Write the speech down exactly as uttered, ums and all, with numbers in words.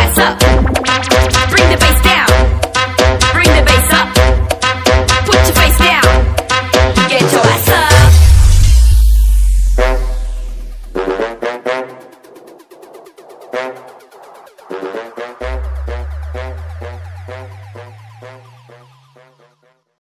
ass up. Bring the bass down. Bring the bass up. Put your face down. Get your ass up.